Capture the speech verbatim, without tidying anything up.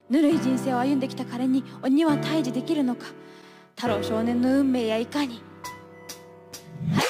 ぬるい人生を歩んできた彼に鬼は退治できるのか。太郎少年の運命やいかに。はい。